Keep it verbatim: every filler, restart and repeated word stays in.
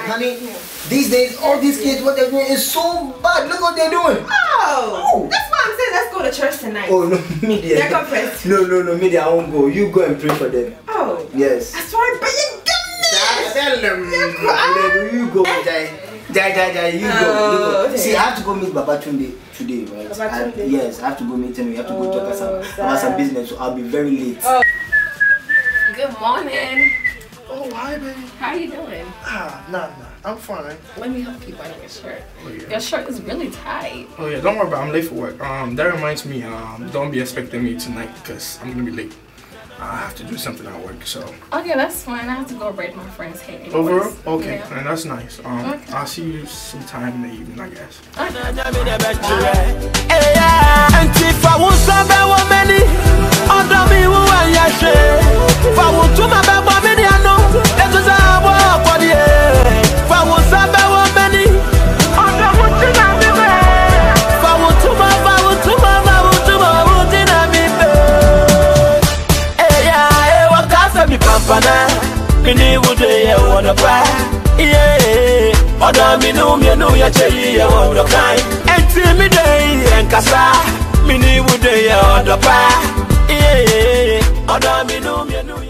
honey, these days, all these kids, what they're doing is so bad. Look what they're doing. Oh, oh. That's why I'm saying let's go to church tonight. Oh, no, media. They're confessed. No, no, no, media, I won't go. You go and pray for them. Oh. Yes. That's right, but you Tell them. You go, Jai. Jai, Jai, Jai, you go. Oh, You go. okay. See, I have to go meet Baba Tunde today, right? Babatunde? I, yes, I have to go meet him. We have to Oh, go talk about some, about some business, so I'll be very late. Oh. Good morning. Oh, hi, baby. How you doing? Ah, nah, nah. I'm fine. Let me help you button your shirt. Oh, yeah. Your shirt is really tight. Oh, yeah. Don't worry about it. I'm late for work. Um, that reminds me, um, don't be expecting me tonight because I'm going to be late. I have to do something at work, so. Okay, that's fine. I have to go braid my friend's hair. anyways. Overall? Okay, Yeah. and that's nice. Um, Okay. I'll see you sometime in the evening, I guess. Mini would you wanna cry? Yeah, Oda Minu, Minu, Yachi, you want to cry. And Timmy Day and Casa, Mini would you want to cry? Yeah, Oda Minu, Minu.